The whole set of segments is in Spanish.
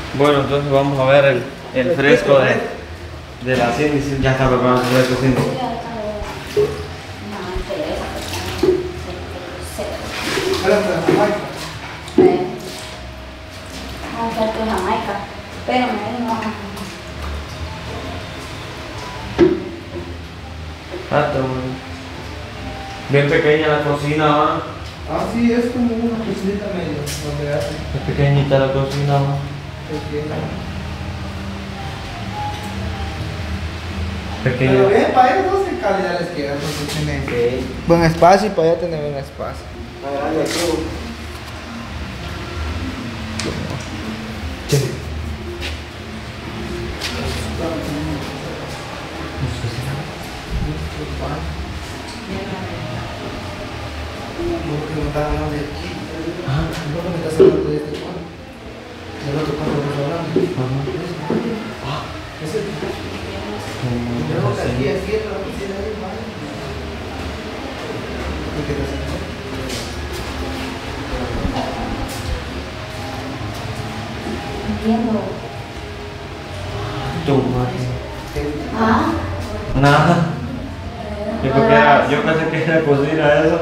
Bueno, entonces vamos a ver el fresco de la Cindy. Ya está preparado el fresco, Cindy. Vamos a hacer Jamaica. Espérame, no. Bien pequeña la cocina, ¿va? Ah, sí, es como una cocinita medio, lo que hace. Es pequeñita la cocina, ¿va? Pequeña. Pero bien, para allá no sé calidad les queda, porque tiene buen espacio y para allá tiene buen espacio. Porque no está hablando de aquí. ¿Por qué me estás hablando de este cuadro? Del otro cuadro que estás hablando. Ese. Creo que aquí es la oficina de hermano. ¿Y qué te hace? Entiendo. ¿Ah? Nada. Yo pensé que era cocina eso.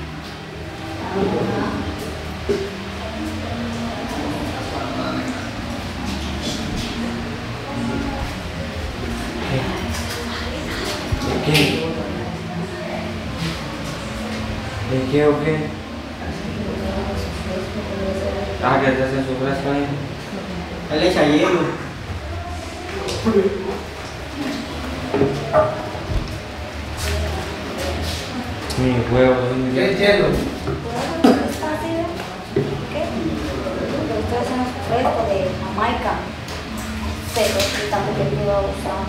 ¿De qué o qué? Ah, que te hacen su fresco ahí. Él le echa hielo. Mi huevo. ¿Qué es hielo? ¿Qué? Porque estoy haciendo fresco de Jamaica. Pero sí, tanto que te iba a gustar.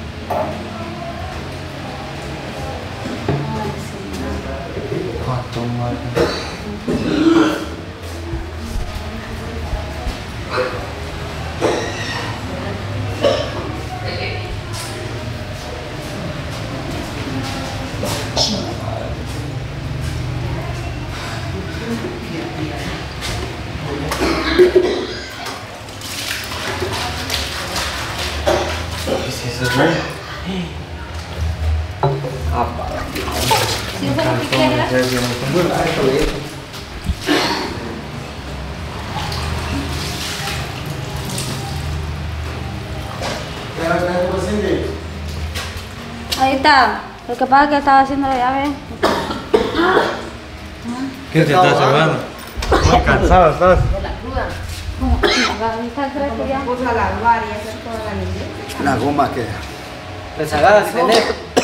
Ay, sí. ¿Cuánto más? ¿Qué es eso? Ah, para. Si eso es lo que quieras. Ahí está. Lo que pasa es que estaba haciendo la llave. ¿Qué te estás hablando? Muy cansado estás. De la cruda. ¿Cómo? Ahí está el fresco ya. Puso a lavar y hacer toda la limpieza. La goma que. Rezagada que tenés.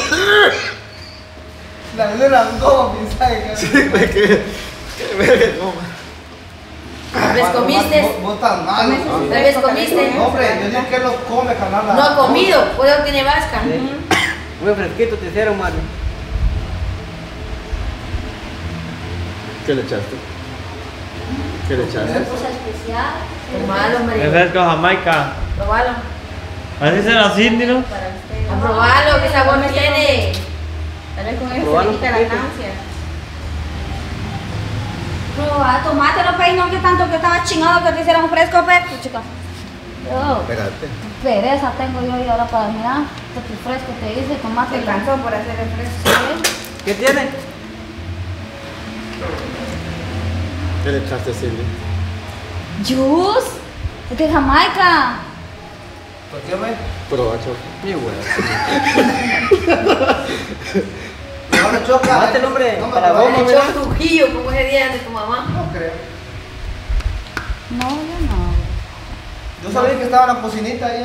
La de la goma, piensa. Sí, me quedé. ¿Qué goma? ¿Tal vez comiste? Vos tan malo. Tal vez comiste. Hombre, yo digo que lo come, canal. No ha comido, por eso tiene vasca. Muy fresquito te hicieron, mano. ¿Qué le echaste? ¿Qué le echaste? Cosa especial. Probalo, El hombre. fresco Jamaica. Probalo. Así será Cindy, ¿no? Probalo, ¿qué sabor tiene? Tal vez con eso Probalo se quita la un poquito. náusea. Proba, tomátelo, pues, no que tanto que estaba chingado que te hicieran un fresco, pues, chica. Yo, Espérate. pereza tengo yo y ahora para mirar. Este fresco te hice, tomate. Se cansó por hacer el fresco. ¿Qué tiene? ¿Qué le echaste, Silvia? Juice, es de Jamaica. ¿Por qué me? Probacho. Mi huevo. Ahora choca. Mate el hombre, No me para acuerdo. vos, Le mira. echó Trujillo como ese día de tu mamá. No creo. No, yo no. Yo sabía que estaba en la cocinita allá.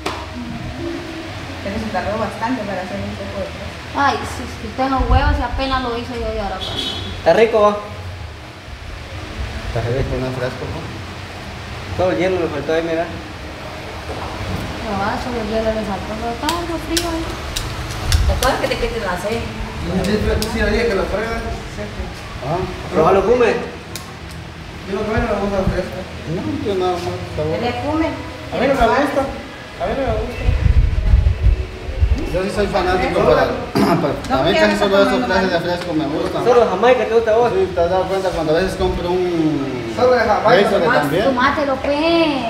Pero se tardó bastante para hacer un poco de fresco. Ay, si tengo huevos y apenas lo hice yo y ahora pues. Está rico, va. ¿Estás ready con un fresco, no? Todo el hielo le faltó ahí, mira. Pero va, sobre el hielo le saltó, pero estaba algo frío ahí. ¿Te acuerdas que te quiten la sed? Sí, oye, que lo fregan. Ah, Probalo, come. Yo lo que menos me gusta el fresco. no, yo nada más. Está Se bueno. le come. A mí no me gusta. A mí no me gusta. Yo sí soy fanático para mí casi solo esos clases de fresco me gustan. Solo Jamaica te gusta a vos. Sí, te has dado cuenta cuando a veces compro un Solo de Jamaica. Gatorade también. Tomátelo, pues.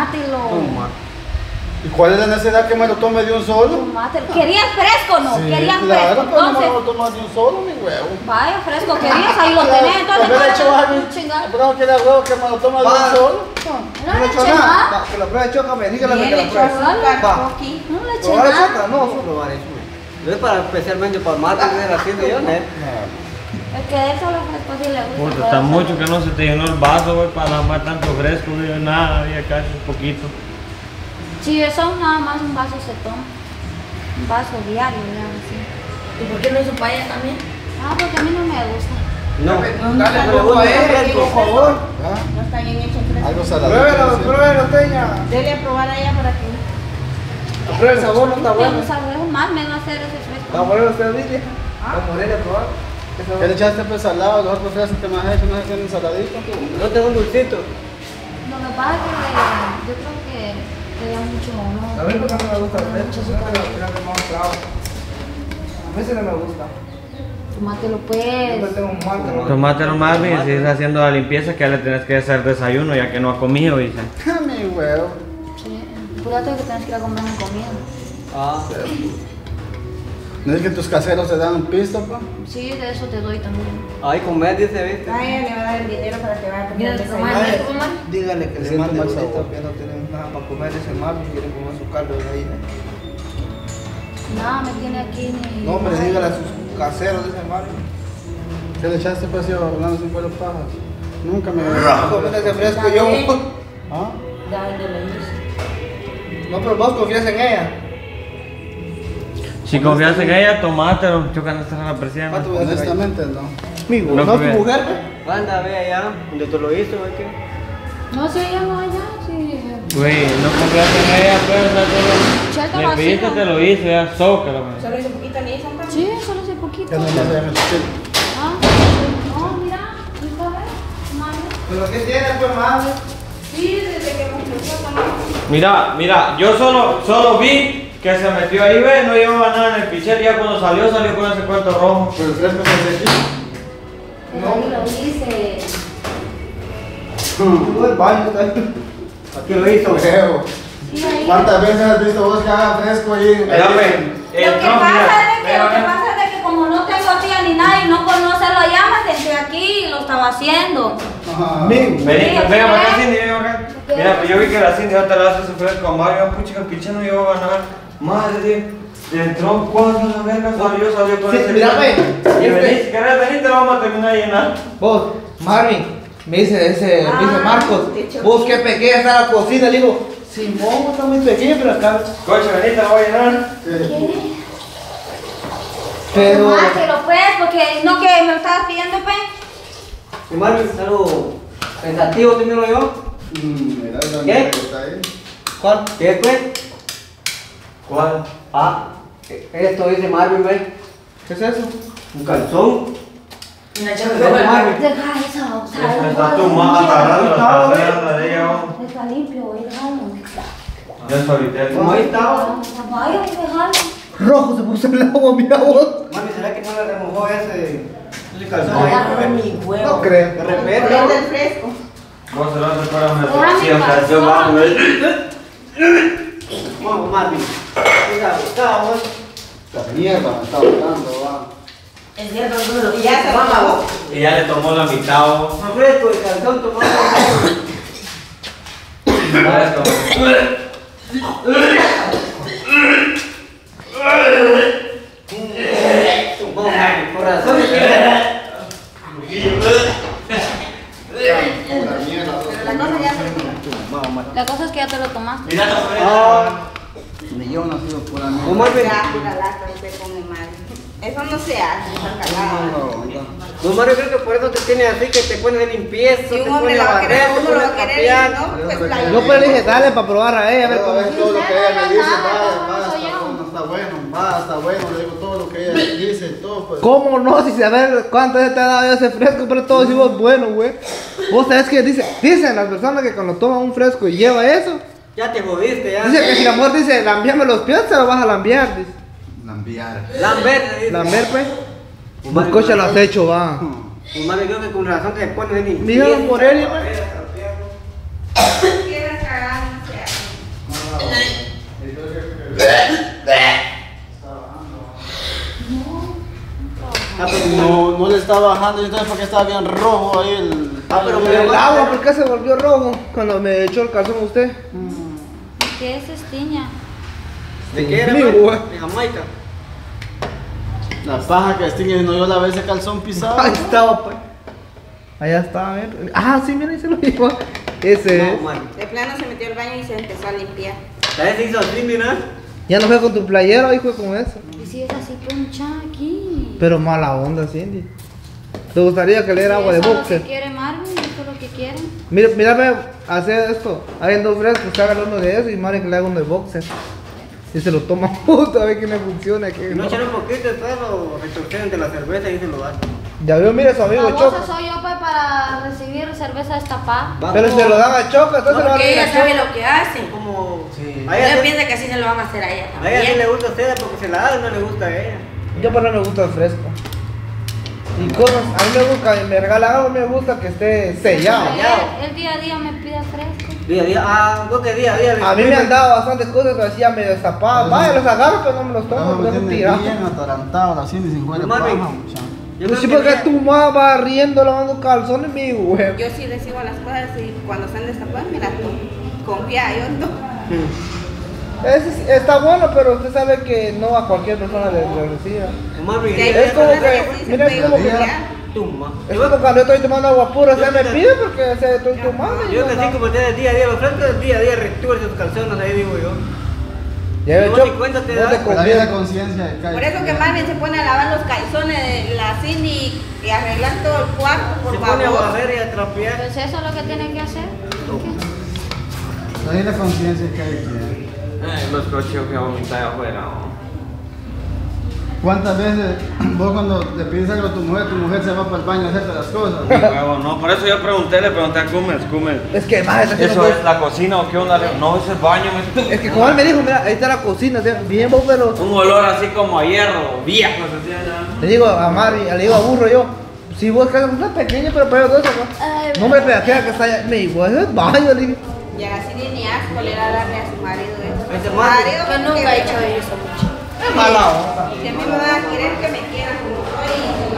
Tomátelo. ¿Y cuál es la necesidad que me lo tome de un solo? Tomátelo. ¿Querías fresco o no? Sí, ¿Querías claro, fresco? pero no me Entonces, lo tomo de un solo, mi huevo. vaya, fresco querías, ahí lo tenés. Entonces, Pero le echo ¿cuál algo, es tu chingada? pero que le huevo que me lo toma de un Va. solo. No No le le echo eché nada. nada. Va, que la pruebe choca, me dígale que Bien, la le echó pruebe. azúcar, Va. coqui. No le eché ¿Probar nada. choca? No, solo probar eso. No es para especialmente para mate que era así de yo, ¿no? Es que eso lo fresco sí le gusta. Puta, pero está eso mucho no. que no se te llenó el vaso, güey, para lambar tanto fresco, güey, nada, había casi un poquito. Sí, eso nada más un vaso se toma. Un vaso diario, digamos así. ¿Y por qué no hizo paella también? Ah, porque a mí no me gusta. No. Dale No le poco gusta a él, fresco. por favor. ¿Ah? No está bien hecho el fresco. Algo saladito. Pruébelo, sí. pruébelo, Teña. Dele a probar allá para que. Pruebe el sabor, no está Me bueno. gusta más me va a hacer ese fresco. Vamos a ponerlo usted, Lidia. Vamos a ponerle a probar. ¿Qué le echaste pues salado? Los otros frescos que me has hecho, no sé qué ensaladito. No tengo un dulcito. Lo que pasa es que yo creo que le da mucho, ¿no? A mí porque no me gusta el fresco, Mucho no azúcar. te lo tiras de más clavo. A mí sí no me gusta. Tomátelo Yo pues. me tengo un mal que no. Tomátelo más bien, si estás haciendo la limpieza, que ya le tienes que hacer desayuno, ya que no ha comido, dice. Mi huevo. Sí. Cuídate que tienes que ir a comer una comida. Ah. ¿No es que tus caseros te dan un pisto, pa? Sí, de eso te doy también. Ay, comer, dice, ¿viste? A ella le va a dar el dinero para que vaya a comer Mira, el tomar desayuno. fresco, man. Dígale que le Siento mande mal ahorita, sabor. que no tienen nada para comer ese Marvin, quieren comer su caldo de ahí. Nada, me tiene aquí ni. No, hombre, dígale a sus caseros de ese Marvin. ¿Qué le echaste pues yo hablando sin pueblos pajas? Nunca me Comer ese fresco yo. ¿Ah? Dale, le hice. No, pero vos confías en ella. Si confías en ella, tomátelo, chocan esta la persiana. ¿Cuánto voy a hacer ahí? Honestamente no. Amigo, No no, tu confías. mujer. Anda, ve allá, donde tú lo hizo, güey, que. No, sí, ella no allá, sí. Güey, no confías en ella, pues, o sea, Chelta tú le pediste, vacía. te lo hizo, ya, zócalo, güey. Solo hizo poquito, le hizo un pan. Sí, solo hace poquito. Ya no me dejan chiquito. Ah, no, mira, hijo, a ver, madre. ¿Pero qué tiene, pues, madre? Sí, desde que me empezó a tomar. Mira, yo solo vi que se metió ahí, ve, no llevaba nada en el pichel, ya cuando salió con ese cuento rojo. Pero el fresco se hace aquí. Pero ahí lo hice. Tuvo el baño, está ahí. Aquí lo hizo. Huevo. Sí, ahí. ¿Cuántas veces has visto vos que haga fresco ahí? Mira, ve, Lo que pasa es que como no tengo tía ni nada y no conoce lo llamas, entré aquí y lo estaba haciendo. Ajá. Amigo. Venga, para acá, Cindy, ven acá. Mira, pues yo vi que la Cindy ahorita le hace su fresco a Mario, pucha, el pichel no llegó a ganar. Madre, entró cuando la verga salió con Sí, ese mira, cuento. ve, Y venís, si querés venir, te lo vamos a terminar de llenar. Vos, Marvin, me dice me dice Marcos, qué choque. vos qué pequeña está la cocina. Le digo, Simón, está muy pequeña, pero acá. Coche, vení, te lo voy a llenar. Pero. Tomátelo pues, porque no que me lo estabas pidiendo pues. Y Marvin, algo pensativo, te miro yo. Mira, la ¿Qué? negra que está ahí. ¿Cuál? ¿Qué pues? ¿Cuál? Ah, esto dice Marvin, ve. ¿Qué es eso? Un calzón. Una ¿Qué chapa. es Marvin? Deja eso, Está tu mamá agarrando la trasera de ella, vamos. Está limpio, güey, déjalo. Ya solitario. Como ahí estaba. Vaya, déjalo. Rojo se puso el agua, mira vos. Marvin, ¿será que no le remojó ese calzón? Agarra mi huevo. No creo. De repente. Prende el fresco. Vos se lo haces para una Ahora mi sí, o sea, yo calzón. mando. Vamos, Marvin. Mira, buscaba vos. La mierda me está botando, va. Es cierto, duro. Y ya se Vamos. Y ya le tomó la mitad, vos. No fresco, el calzón tomado. Vamos, Marvin, corazón. La mierda. Pero la cosa ya se Vamos, Marvin. La cosa es que ya te lo tomaste. Mira, Ni yo nacido pura mierda. ¿Cómo Marvin? Ya, pura lata, usted come mal. Eso no se hace, esa calada. No, Mario, creo que por eso te tiene así, que te pone de limpieza, Si te un hombre pone la a va a querer, barrer, te uno pone lo va a a querer, trapear. ¿no? Pues la Yo pues le dije, dale para probar a ella, a ver Pero cómo. a ver todo lo que ella me dice, Nada, está soy yo. bueno, está bueno, le digo todo lo que ella dice y todo, pues. ¿Cómo no? Si saber cuánto te ha dado ese fresco, pero todos decimos bueno, güey. Vos sabés que dicen las personas que cuando toman un fresco y lleva eso, Ya te jodiste, ya. dice que si la mujer dice, lambiame los pies, se lo vas a lambiar, dice. Lambiar. Lambert, dice. Lamber, pues. Un Vos coche lo has hecho, va. Un Mario, creo que con razón te pone de limpieza. Dígalo por él, barrer, trapear. Quieres cagar, no se está bajando y entonces porque estaba bien rojo ahí el... pero El agua, ¿por qué se volvió rojo cuando me echó el calzón usted? ¿Qué es estiña? ¿De qué era, Mi man? güey. De Jamaica. La paja que Sting no yo la vez ese calzón pisado. Ahí estaba, pues. Allá estaba, miren. Ah, sí, mira, ahí se lo llevó. Ese es. No, man. De plano se metió al baño y se empezó a limpiar. ¿Sabes qué hizo así, mira? Ya no fue con tu playero, hijo, con eso. Y si es así poncha aquí. Pero mala onda, Cindy. ¿Te gustaría que le diera agua de Eso es lo boxer? que quiere Marvin, eso es lo que quiere. Mira, mírame, hacer esto. Hay dos frescos, que hagan uno de eso y Mari que le haga uno de boxer. Y se lo toma puto, a ver que le funciona. Que No no. echar un poquito de todo, retorcieron de la cerveza y se lo dan. Ya vio, mire su amigo Babosa Choco. soy yo pues para recibir cerveza destapada. Pero se lo dan a Choco, entonces No, lo van a porque ir a ella sabe Choco. lo que hace. Como... Sí. A ella Ella sí- piensa que así se lo van a hacer a ella a ella sí también. le gusta hacer porque se la da y no le gusta a ella. Yo pero no me gusta el fresco. Y cosas, a mí me gusta, me regalan algo, me gusta que esté sellado. El día a día me pide fresco. Día a día, vos que día a día. A mí me han dado bastantes cosas que decía medio destapadas. Vaya, los agarro, pero no me los tomo, No, me me los tiene tiro. bien atarantado la Cindy sin cuenta No mames. paja, muchacho. Pues sí, porque tu mamá va riendo lavando calzones, mi güey. Yo sí recibo las cosas y cuando están destapadas me las tomo. Confía, yo no. Está bueno, pero usted sabe que no a cualquier persona le reciba. Mami, Que hay Es como personas que- sí se mira, es pueden como que- confiar. tumba. Es como cuando yo estoy tomando agua pura, Yo se me me- pide porque se estoy tomando. y Yo no que da. sí, como tienes día a día, los frescos día a día retuerce tus calzones, ahí digo yo. Ya No, he ni hecho, cuenta te no das. te Pero ahí la conviene. conciencia de cada Por eso que Marvin se pone a lavar los calzones de la Cindy y arreglar todo el cuarto, por Se pone a favor. barrer y a trapear. Pues eso es lo que tienen que hacer. Ahí la conciencia de cada quien. Los coches que vomitar afuera. ¿Cuántas veces vos cuando le pides algo a tu mujer se va para el baño a hacerte las cosas? Mi huevo, no, por eso yo le pregunté a Cummers. Es que más está haciendo ¿Eso cosas. es la cocina o qué onda? No, es el baño. Es que como él me dijo, mira, ahí está la cocina, o sea, bien vos, pero Un olor así como a hierro, viejo. Así, le digo a Mari, le digo a Burro yo, si vos quedas una pequeña, pero todo eso, Ay, no me aquella que está allá, me dijo, es el baño, le digo. Y a la Cindy ni asco le da darle a su marido eso. Ese Su Marvin. marido Yo nunca he hecho eso, mucho. Es mala onda. Si a mí me van a querer, que me quieran como soy.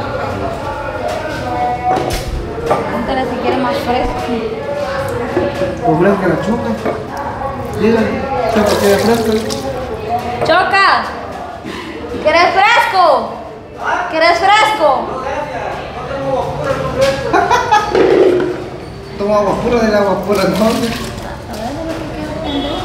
Pregúntale si quiere más fresco. Pues fresco que la choca. Dígale, choca quiere fresco. ¡Choca! ¿Quieres fresco? ¿Quieres fresco? Toma agua pura del agua pura, ¿no? A ver, es lo que quiero entender.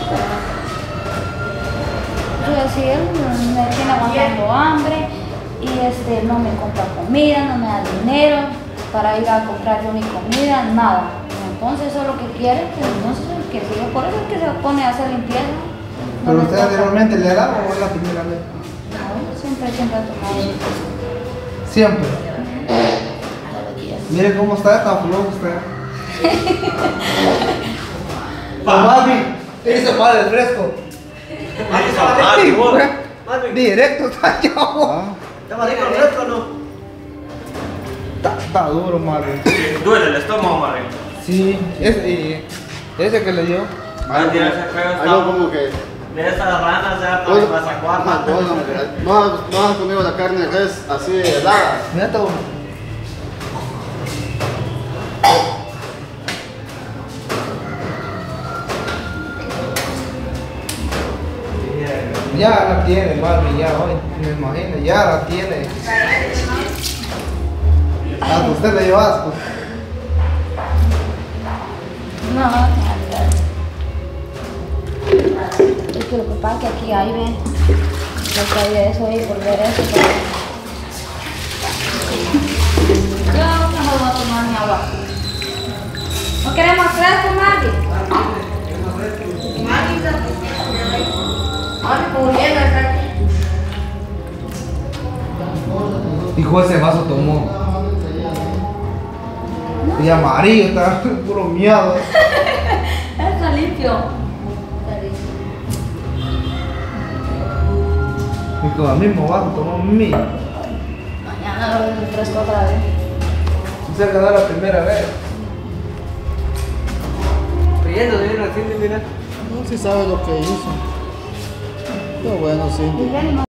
Yo decía, él me tiene aguantando hambre y no me compra comida, no me da dinero para ir a comprar yo mi comida, nada. Entonces eso es lo que quiere, pues, entonces que siga, por eso es que se pone a hacer limpieza. No Pero me usted toca. anteriormente le daba o es la primera vez? No, siempre ha tomado. Siempre. Mire cómo está flojo usted. Mami, ¿qué hizo mal el fresco? Marvin, Directo está allá. ¿estaba rico el fresco o no? Está duro, Mari. duele el estómago, Mario. Sí, ese que le dio. Van a tirarse feo. Algo como que. De esas ranas ya Vos, para sacar. no has comido la carne de res así helada. Mira, está uno. Ya la tiene, Marvin, ya hoy, me imagino, ya la tiene. Ah, pues usted le dio asco. No, es que lo que pasa es que aquí hay, ve, lo que hay de eso ahí por ver eso. Yo mejor voy a tomar mi agua. ¿No queremos fresco, Maggie? Hijo, ese vaso tomó. Y amarillo, está puro miado. Está limpio. Y con el mismo vaso tomó mi. Mañana lo voy a fresco otra vez. Se ganó la primera vez. Riendo de una Cindy, mira. No, si sabe lo que hizo. Pero bueno, sí. Y ven,